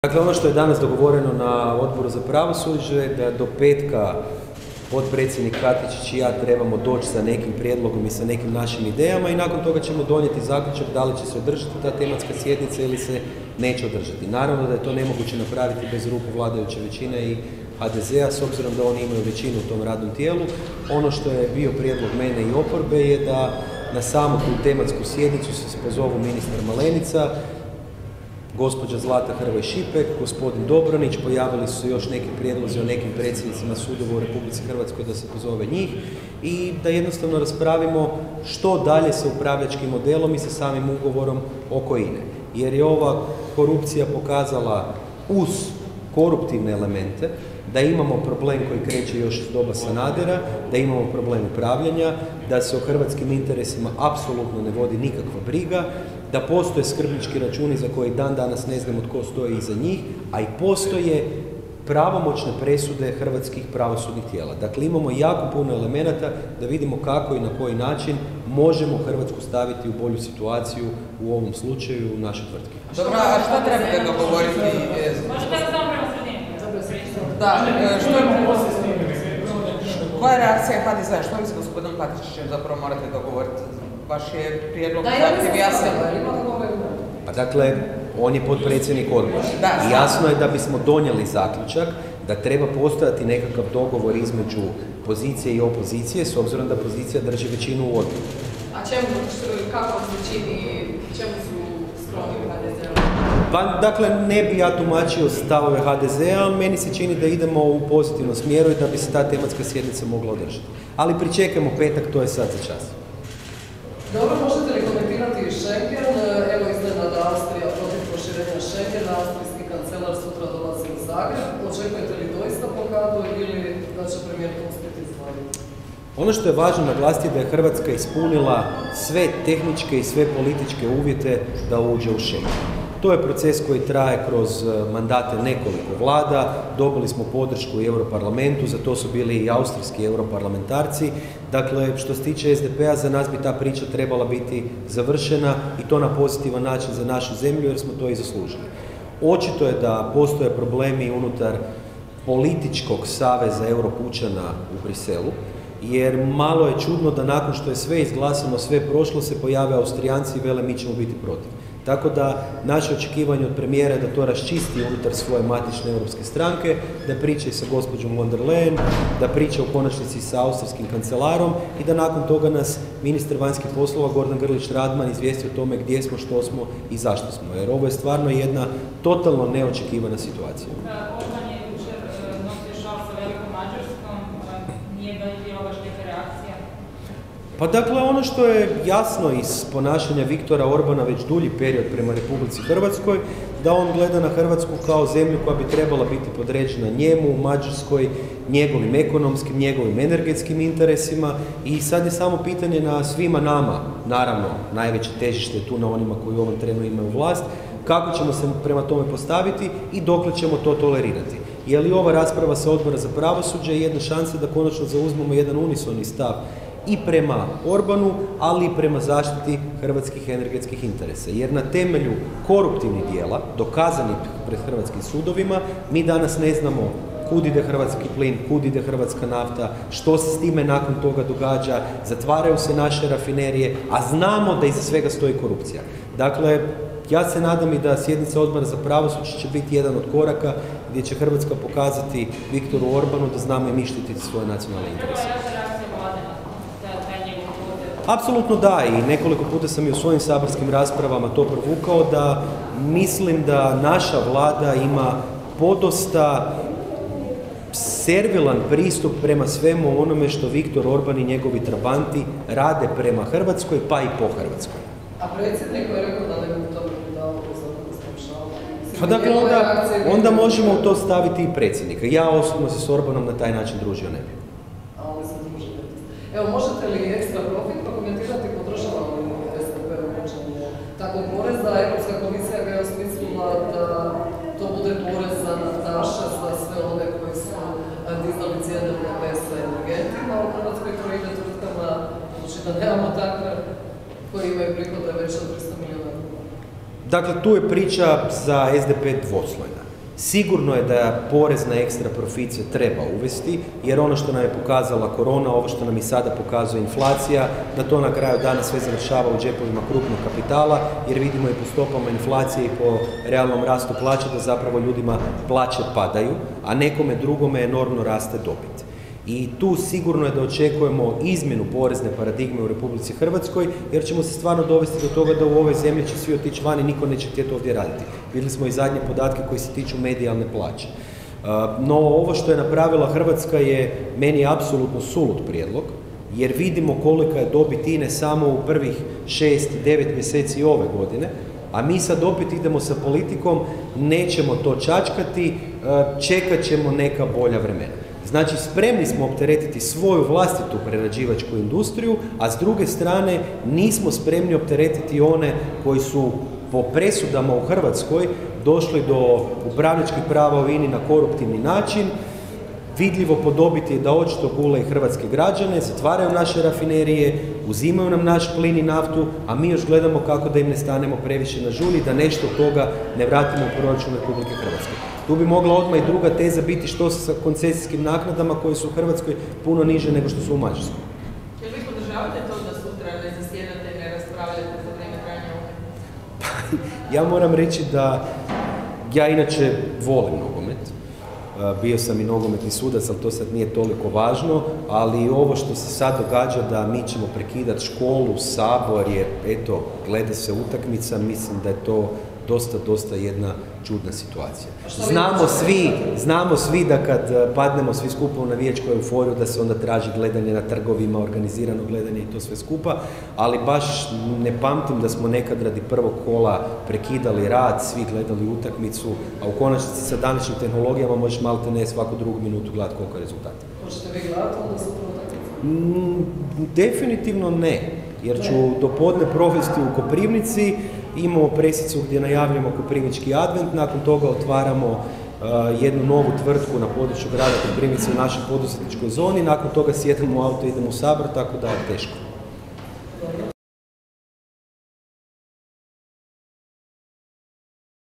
Dakle, ono što je danas dogovoreno na odboru za pravosuđe je da do petka potpredsjednik Katičić i ja trebamo doći sa nekim prijedlogom i sa nekim našim idejama i nakon toga ćemo donijeti zaključak da li će se održati ta tematska sjednica ili se neće održati. Naravno da je to nemoguće napraviti bez ruku vladajuće većine i HDZ-a, s obzirom da oni imaju većinu u tom radnom tijelu. Ono što je bio prijedlog mene i oporbe je da na samu tu tematsku sjednicu se pozovu ministar Malenica, gospođa Zlata Hrvoj-Šipek, gospodin Dobronić, pojavili su se još neki prijedlozi o nekim predsjednicima sudova u Republici Hrvatskoj da se pozove njih i da jednostavno raspravimo što dalje sa upravljačkim modelom i sa samim ugovorom oko INE. Jer je ova korupcija pokazala uz koruptivne elemente da imamo problem koji kreće još iz doba Sanadera, da imamo problem upravljanja, da se o hrvatskim interesima apsolutno ne vodi nikakva briga, da postoje skrbnički računi za koji dan danas ne znamo tko stoji iza njih, a i postoje pravomoćne presude hrvatskih pravosudnih tijela. Dakle, imamo jako puno elemenata da vidimo kako i na koji način možemo Hrvatsku staviti u bolju situaciju u ovom slučaju u našoj tvrtki. Dobro, a što trebate dogovoriti? Da, koja je reakcija HDZ-a? Što vi s gospodinom Patričićem zapravo morate dogovoriti? Vaš je prijedlog zahtjev jasan. Pa dakle, on je potpredsjednik odbora. I jasno je da bismo donijeli zaključak da treba postojati nekakav dogovor između pozicije i opozicije, s obzirom da pozicija drži većinu u odboru. A kako vam se čini, čemu su skloni u HDZ-u? Pa, dakle, ne bi ja tumačio stavove HDZ-a, ali meni se čini da idemo u pozitivnom smjeru i da bi se ta tematska sjednica mogla održati. Ali pričekajmo petak, to je sad za čas. Dobro, možete li komentirati Shengen? Evo izgleda da Austrija protiv proširenja Schengena, austrijski kancelar sutra dolazi u Zagreb. Očekujete li doista blokadu ili da će premijer to uspjeti izgledati? Ono što je važno naglasiti je da je Hrvatska ispunila sve tehničke i sve političke uvjete da uđe u Schengen. To je proces koji traje kroz mandate nekoliko vlada, dobili smo podršku u Europarlamentu, za to su bili i austrijski europarlamentarci. Dakle, što se tiče SDP-a, za nas bi ta priča trebala biti završena i to na pozitivan način za našu zemlju, jer smo to i zaslužili. Očito je da postoje problemi unutar političkog saveza europučana u Briselu, jer malo je čudno da nakon što je sve izglasano, sve prošlo, se pojave Austrijanci i vele mi ćemo biti protiv. Tako da naše očekivanje od premijera je da to raščisti unutar svoje matične europske stranke, da priča i sa gospođom von der Leyen, da priča u konačnici sa austrijskim kancelarom i da nakon toga nas ministar vanjskih poslova Gordan Grlić-Radman izvijesti o tome gdje smo, što smo i zašto smo. Jer ovo je stvarno jedna totalno neočekivana situacija. Orban je jučer nosio šal sa velikom Mađarskom, nije da je bila baš neka reakcija? Pa dakle, ono što je jasno iz ponašanja Viktora Orbana već dulji period prema Republici Hrvatskoj, da on gleda na Hrvatsku kao zemlju koja bi trebala biti podređena njemu, Mađarskoj, njegovim ekonomskim, njegovim energetskim interesima i sad je samo pitanje na svima nama, naravno, najveće težište je tu na onima koji u ovom trenu imaju vlast, kako ćemo se prema tome postaviti i dokle ćemo to tolerirati. Je li ova rasprava sa odbora za pravosuđe jedna šansa da konačno zauzmemo jedan unisoni stav i prema Orbanu, ali i prema zaštiti hrvatskih energetskih interesa. Jer na temelju koruptivnih dijela, dokazanih pred hrvatskim sudovima, mi danas ne znamo kud ide hrvatski plin, kud ide hrvatska nafta, što se s time nakon toga događa, zatvaraju se naše rafinerije, a znamo da iza svega stoji korupcija. Dakle, ja se nadam i da sjednica odbora za pravosuđe će biti jedan od koraka gdje će Hrvatska pokazati Viktoru Orbanu da znamo i mi štititi svoje nacionalne interese. Apsolutno da, i nekoliko puta sam i u svojim saborskim raspravama to provukao, da mislim da naša vlada ima podosta servilan pristup prema svemu onome što Viktor Orban i njegovi trabanti rade prema Hrvatskoj, pa i po Hrvatskoj. A predsjednik je rekao da ne bi to dao za. Pa dakle, onda možemo u to staviti i predsjednika. Ja osobno se s Orbanom na taj način družio ne bi. Evo, možete li ekstra profit prokomentirati, podržavamo li SDP uvođenje takvog poreza? Europska komisija ga je osmislila da to bude porez za Naša, za sve one koji su dizali cijene na mesa i energentima u Hrvatskoj, koji ide tvrtkama, znači da nemamo takve koji imaju prihode veće od 300 milijuna. Dakle, tu je priča za SDP dvoslojna. Sigurno je da porez na ekstra profit se treba uvesti, jer ono što nam je pokazala korona, ovo što nam i sada pokazuje inflacija, da to na kraju dana sve završava u džepovima krupnog kapitala, jer vidimo i po stopama inflacije i po realnom rastu plaća da zapravo ljudima plaće padaju, a nekome drugome enormno raste dobit. I tu sigurno je da očekujemo izmjenu porezne paradigme u Republici Hrvatskoj, jer ćemo se stvarno dovesti do toga da u ovoj zemlji će svi otići van i niko neće htjeti ovdje raditi. Vidjeli smo i zadnje podatke koji se tiču medijalne plaće. No, ovo što je napravila Hrvatska je meni apsolutno sulud prijedlog, jer vidimo kolika je dobit INE samo u prvih 6-9 mjeseci ove godine, a mi sad opet idemo sa politikom, nećemo to čačkati, čekat ćemo neka bolja vremena. Znači, spremni smo opteretiti svoju vlastitu prerađivačku industriju, a s druge strane nismo spremni opteretiti one koji su po presudama u Hrvatskoj došli do upravljačkih prava u INI na koruptivni način. Vidljivo po dobiti je da očito gule i hrvatske građane, zatvaraju naše rafinerije, uzimaju nam naš plin i naftu, a mi još gledamo kako da im ne stanemo previše na žulji, da nešto od toga ne vratimo u proračun Republike Hrvatske. Tu bi mogla odmah i druga teza biti što sa koncesijskim naknadama koje su u Hrvatskoj puno niže nego što su u Mađarskoj. Jel vi podržavate to da sutra ne zasjedate i ne raspravljate za vrijeme trajanja utakmice? Ja moram reći da ja inače volim nogomet. Bio sam i nogometni sudac, ali to sad nije toliko važno, ali ovo što se sad događa da mi ćemo prekidati školu, Sabor, jer eto, gleda se utakmica, mislim da je to dosta jedna čudna situacija. Znamo svi da kad padnemo svi skupa u navijačku euforiju da se onda traži gledanje na trgovima, organizirano gledanje i to sve skupa, ali baš ne pamtim da smo nekad radi prvog kola prekidali rad, svi gledali utakmicu, a u konačnici sa današnjim tehnologijama možeš malte ne svaku drugu minutu gledati koliko je rezultata. Možete vi gledati onda su utakmice? Definitivno ne, jer ću dopodne provesti u Koprivnici. Imamo presicu gdje najavljamo Koprivnički advent, nakon toga otvaramo jednu novu tvrtku na području grada Koprivnice u našoj poduzetničkoj zoni, nakon toga sjedemo u auto i idemo u Sabor, tako da je teško.